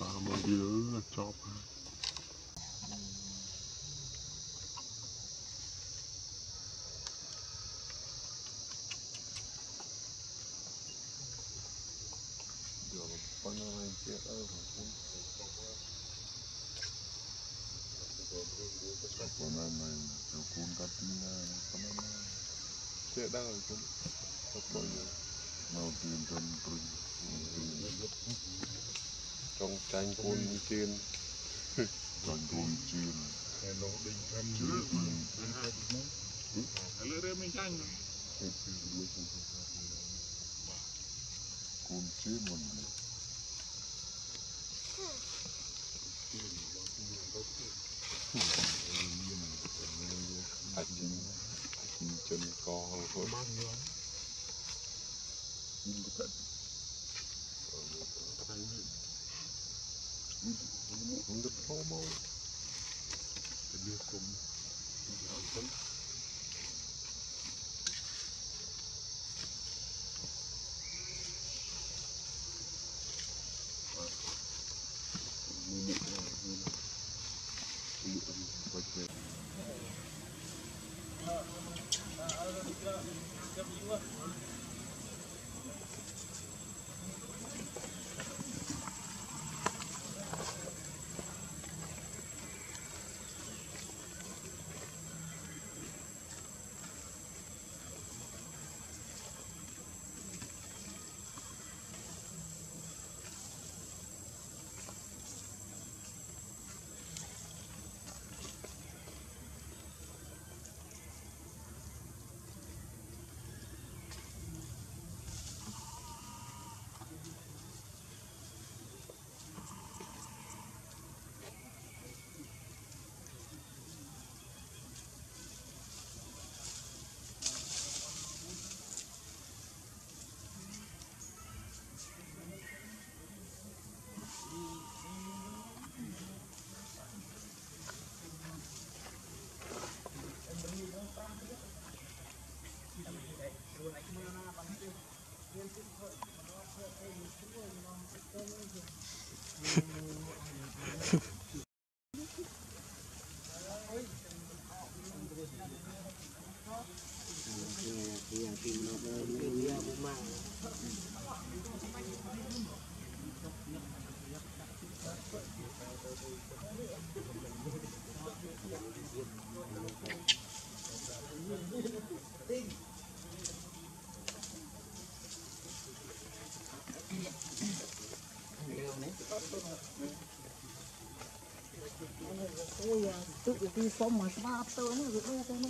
mà đi nữa là chọc con này chết ơi con này cho con cắt con này chết đâu con thật bao nhiêu nào tiền trên trong tranh con trên tranh con trên nó định thăm chứ lấy ra mình tranh con trên mình chân co thôi không được thô màu đưa cùng ôi tự đi xong mà ba tớ nó rồi tớ nó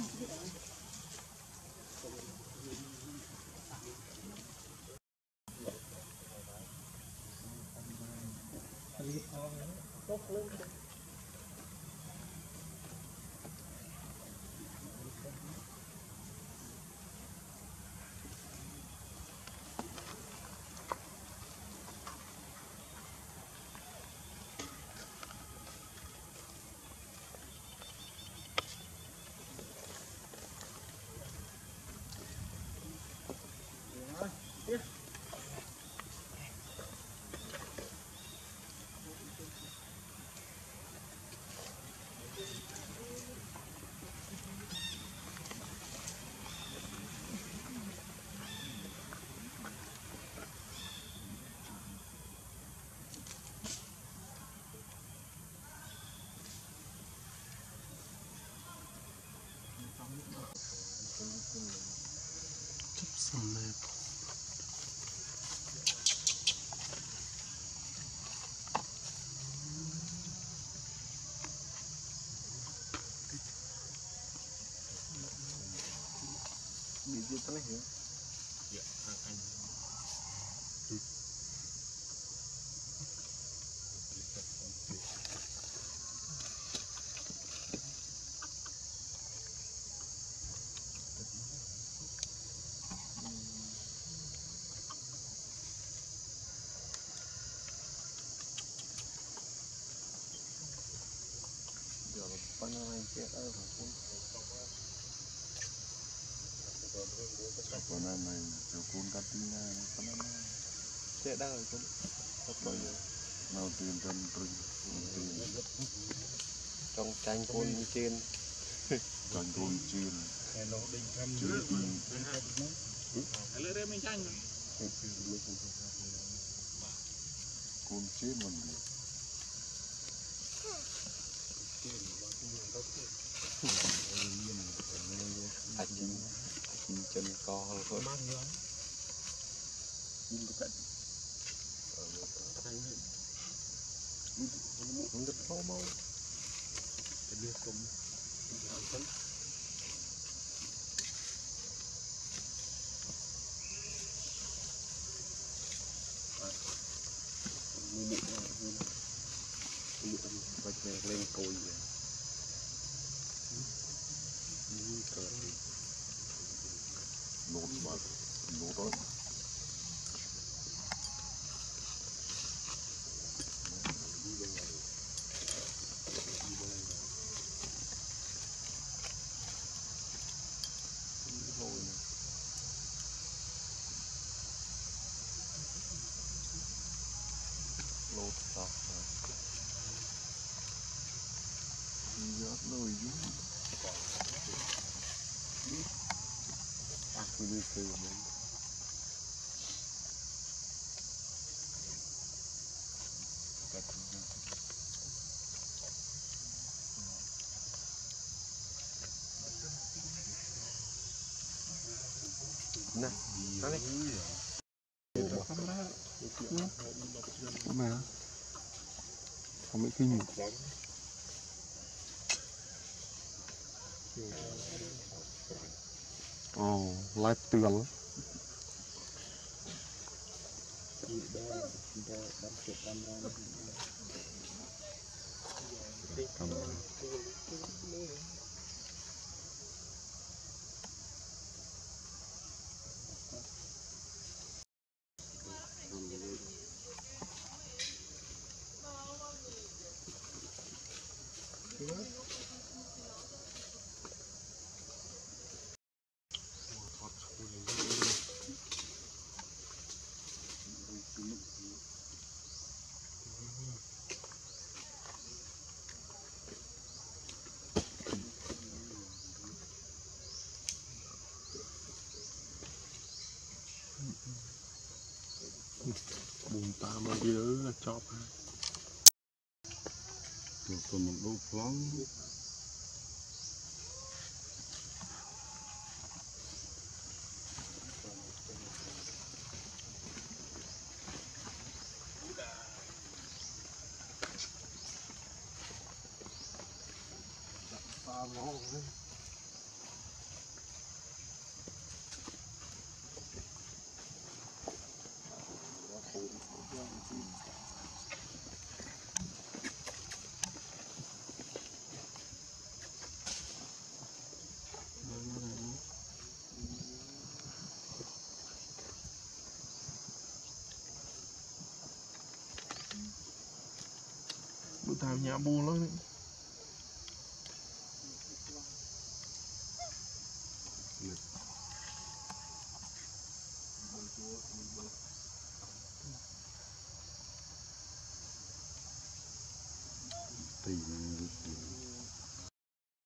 Video tengah ya? Ya, akan. Jangan lupa like share con này cho con cắt tin con này chết đâu rồi con thật bao nhiêu nào tiền trên rừng tiền trong tranh côn trên tranh côn trên côn trên mình chín chân co thôi không được mau mau lên cùi nốt mà nốt đó lột tóc gió nổi dữ aku đi từ mình nè ăn đi mà không biết phim ồ live tường buồn ta mà đi nữa là chọc ha còn một đôi phóng bữa tao nhà buồn lắm thì